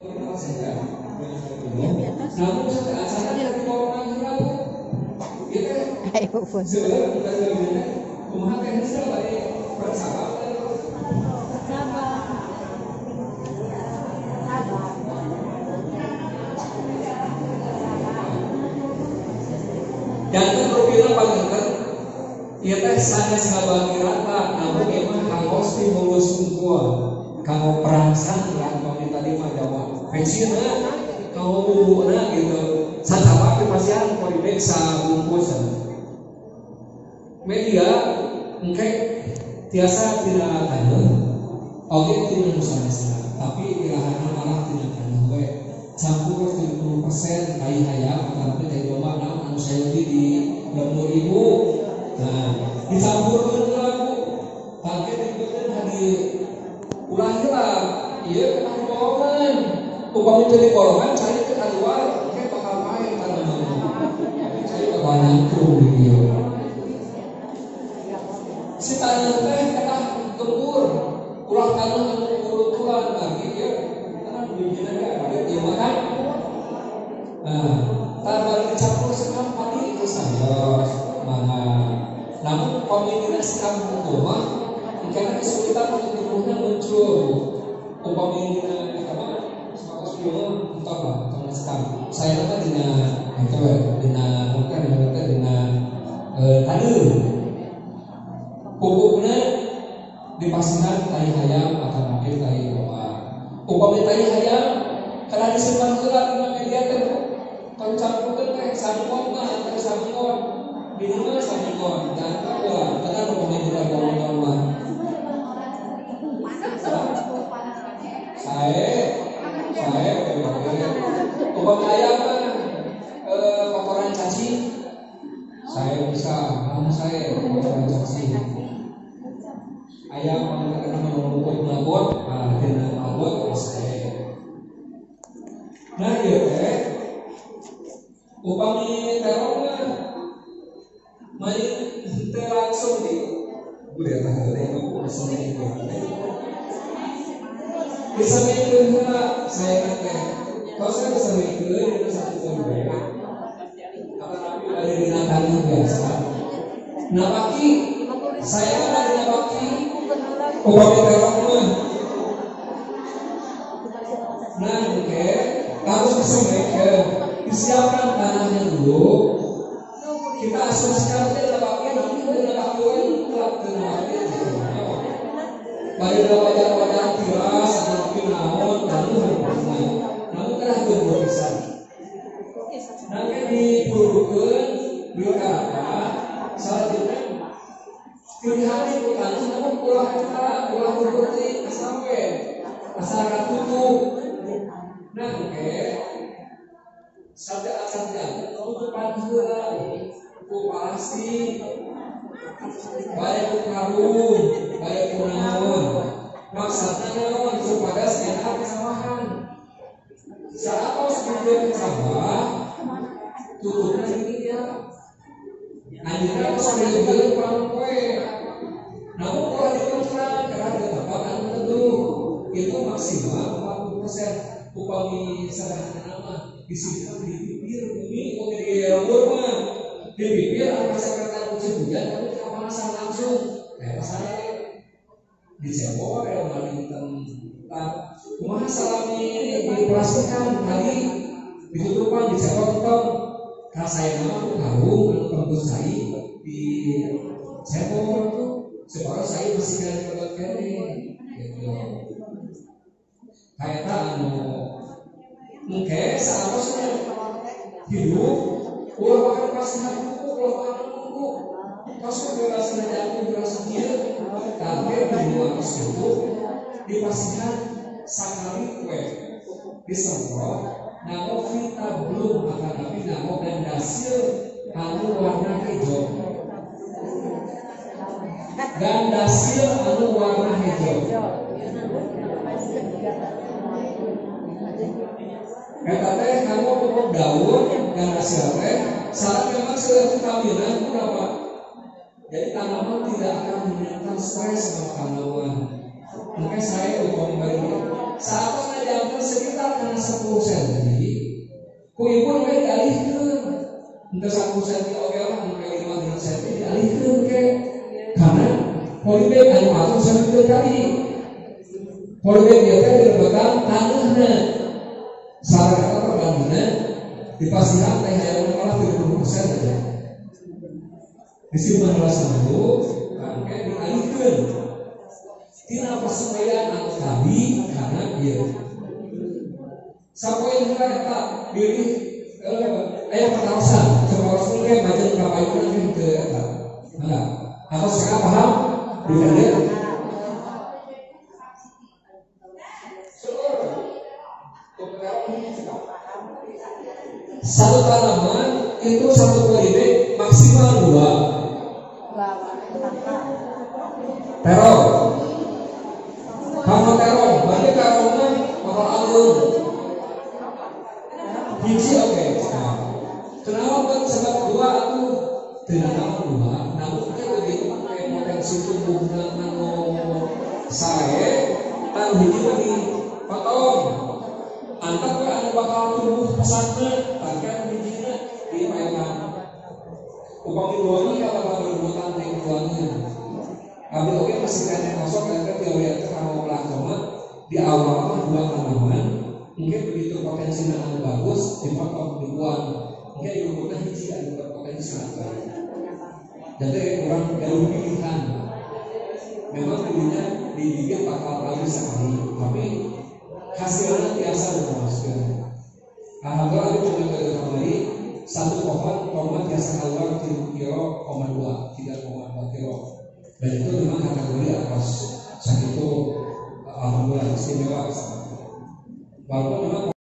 Namun asalnya dari orang Arab, kita sebenarnya kumaha teknis dari persahabatan. Dan terpilih panggilkan, ia teh sanes ngabagi rata, namun emang kangos dimulus unggul, kanggo perangsang yang kami tadi mah Jawa, pensiunnya, kanggo bumbunya gitu, sacapa kepasian polibek sabungkus. Media, mungkin tiasa tidak tahu, oke tidak musnah, tapi ilahannya malah tidak tahu. Campur 70% kai hayam, tapi dari domba anu saya di 60.000. Nah, dicampurkan lagu, target dibuatkan hari ulah-ulah, iya kena golongan. Upami jadi golongan, cari ke luar, kayak bakal main tanaman. Cari ke banyak video. Si tanah teh kena gembur, ulah tanah anu urutulan lagi ya, karena bijinan ada dia makan. Nah, tanpa dicampur sekam padi itu saja mana. Namun kombinasi kampung rumah, karena kesulitan untuk tubuhnya muncul. Umpamanya apa? Sebagai sebelum entahlah, entah sekam. Saya kata dina itu, dina mungkin dina tadi. Pupuknya dipasangkan tai hayam atau mungkin tai domba. Upami tai hayam karena disimpan gelap di media teh, campurkan teh sangkon mah atau sangkon, bingung sangkon dan apa? Karena upami tidak domba. Saya upami ayam kotoran cacing. Saya bisa, namun saya kotoran cacing. Ayam karena mengumpul nabot, dengan nabot saya. Nah iya teh, upami terongnya, main langsung di, udah tahu deh, langsung di bisa main saya nanti, kalau saya bisa main itu satu jam apa tapi ada binatang biasa. Nah pagi saya ada di pagi. Upami terongnya, nah oke, harus bisa mereka disiapkan tanahnya dulu. Kita asumsikan dia dapat nanti dia dapat gelap dengan baik wajar tiras atau naon dan namun kan belum bisa. Nanti diburukan berkata selanjutnya pilihan itu kan namun ulah berarti sampai masyarakat tutup. Nah oke, saja tutupan gula, pasti banyak karung, banyak naon. Maksudnya naon supaya sehat kesamahan. Saat kau sebelum kecabah, tutupnya ini dia. Anjirnya kau sambil beli kurang kue. Namun kalau dipercaya karena tempat anu tentu itu maksimal 40%. Upami sederhana nama disimpan di bibir bumi, di lembur mah di bibir apa sekitar musim hujan tapi kepanasan langsung. Kayak saya dicebol ya mali tempat. Kumaha salami diplastikan tadi ditutupan dicebol-cebol. Rasanya nama karung tembus saya di cebol supaya saya bersihkan kebetulan kene gitu. Kayak mungkin seharusnya hidup ulah makan kasihan buku, ulah makan buku masuk ke rasa jatuh berasa dia tapi di situ dipastikan sakali kue disemprot namo vita belum akan tapi namo dan dasil anu warna hijau dan dasil anu warna hijau. Kata teh kamu pupuk daun dan hasil teh saat memang sudah vitaminan berapa? Jadi tanaman tidak akan menimbulkan stres sama tanaman. Mungkin saya upah membagi saat diantar sekitar karena 10 cm, ku ibu mulai dialihkan, untuk 10 cm oke lah, mulai 15 cm dialihkan ke karena polybag anu atur sampai kali, polybag dia kan dilebatkan tanahnya, salah kata perbangunnya dipastikan teh yang malah 30% aja, disimpan rasa itu, kan kayak dialihkan. Tina persemaian atau tadi karena dia sampai juga kita pilih ayat pertawasan sekolah kayak baca berapa itu nanti ke enggak atau sekarang paham bukan dia satu tanaman itu satu polybag maksimal 2 terong. Kalau terong, berarti terongnya bakal anggun. Biji oke. Kenapa buat sebab 2 itu tidak tahu 2? Namun kita begitu pakai potensi tumbuhnya nano saya, tan biji lagi potong. Antar ke anu bakal tumbuh pesatnya, bahkan bijinya di mainan. Upami 2 ini kalau bakal berbutan dengan 2-nya. Kalau oke masih kena kosong dan teori kalau melakukan di awal 2 tanaman mungkin begitu potensi nanam bagus dipotong dibuang mungkin dibutuhkan hiji dan berpotensi sangat baik. Jadi orang jauh pilihan memang dirinya digigit bakal habis sekali tapi hasilnya biasa memuaskan. Alhamdulillah aku coba kembali satu pohon biasa keluar 3,2 kilo. Dan itu memang kategori atas saat itu alhamdulillah istimewa. Walaupun memang